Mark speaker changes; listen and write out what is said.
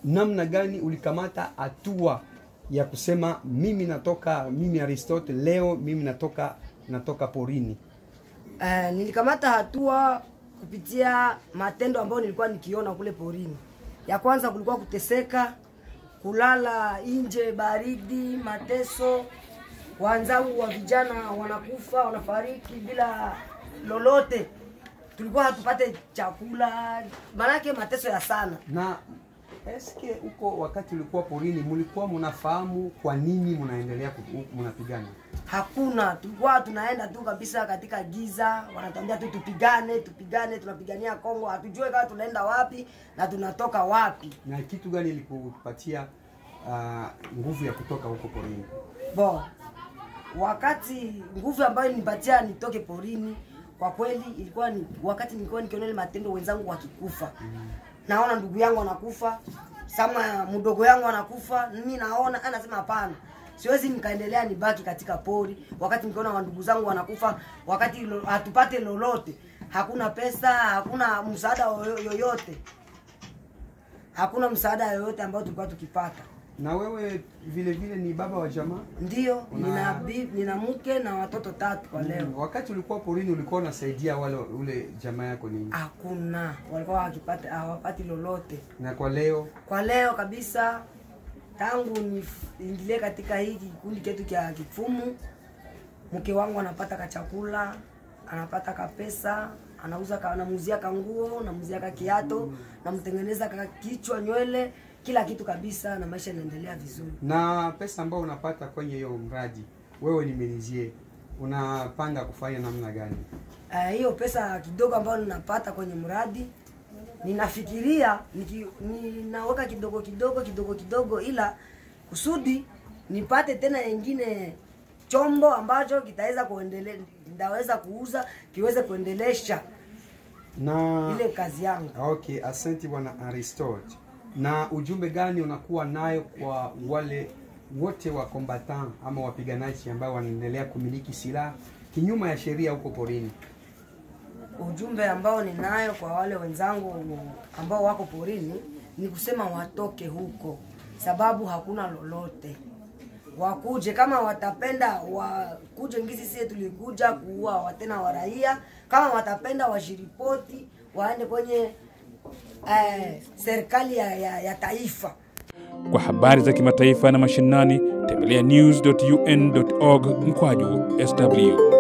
Speaker 1: namna gani ulikamata hatua ya kusema mimi Aristote leo mimi natoka porini?
Speaker 2: Nilikamata hatua kupitia matendo ambayo nilikuwa nikiona kule porini. Ya kwanza kulikuwa kuteseka, kulala nje, baridi, mateso, wenzangu wa vijana wanakufa, wanafariki bila lolote. Tulikuwa hatupate chakula, manake mateso ya sana.
Speaker 1: Na eske huko wakati ulikuwa porini mlikuwa mnafahamu kwa nini mnaendelea mnapigana?
Speaker 2: Hakuna, tulikuwa tunaenda tu kabisa katika giza, wanatuambia tu tupigane, tunapigania Kongo, hatujue kama tunaenda wapi na tunatoka wapi.
Speaker 1: Na kitu gani ilikupatia nguvu ya kutoka huko porini?
Speaker 2: Wakati nguvu ambayo ilinipatia nitoke porini, kwa kweli ilikuwa ni wakati nilikuwa nikiona ile matendo wenzangu wakikufa. Naona ndugu yangu anakufa, sama mdogo yangu anakufa, mimi naona anasema hapana. Siwezi nikaendelea nibaki katika pori wakati nikiona ndugu zangu wanakufa, wakati hatupate lolote. Hakuna pesa, hakuna msaada yoyote. Hakuna msaada yoyote ambao tulikuwa tukipata.
Speaker 1: Na wewe vile vile ni baba wa jamaa?
Speaker 2: Ndio, nina mke na watoto 3 kwa leo.
Speaker 1: Wakati ulikuwa porini ulikuwa unasaidia ule jamaa yako nini?
Speaker 2: Hakuna, walikuwa hawapati lolote.
Speaker 1: Na kwa leo?
Speaker 2: Kwa leo kabisa, tangu niingilie katika hiki kikundi chetu cha Kifumu, mke wangu anapata kachakula, anapata kapesa, anamuzia kanguo, namuzia kiato, namtengeneza kichwa, nywele, kila kitu kabisa, na maisha yanaendelea vizuri.
Speaker 1: Na pesa ambayo unapata kwenye hiyo mradi, wewe ni menizie, unapanga kufanya namna gani?
Speaker 2: Hiyo pesa kidogo ambayo ninapata kwenye mradi, ninafikiria ninaweka kidogo ila kusudi nipate tena nyingine chombo ambacho kitaweza kuendelea, ndaweza kuuza kiweze kuendelesha na ile kazi yangu.
Speaker 1: Okay, asante bwana Aristote. Na ujumbe gani unakuwa nayo kwa wale wote wa combatant ama wapiganaji ambao wanaendelea kumiliki silaha kinyume ya sheria huko porini?
Speaker 2: Ujumbe ambao ninayo kwa wale wenzangu ambao wako porini ni kusema watoke huko, sababu hakuna lolote. Wakuje kama watapenda, wakuje ngisi sisi tulikuja kuua tena wa raia. Kama watapenda washiripoti, waende kwenye serikali ya taifa.
Speaker 3: Kwa habari za kimataifa na mashinani, tembelea news.un.org/SW.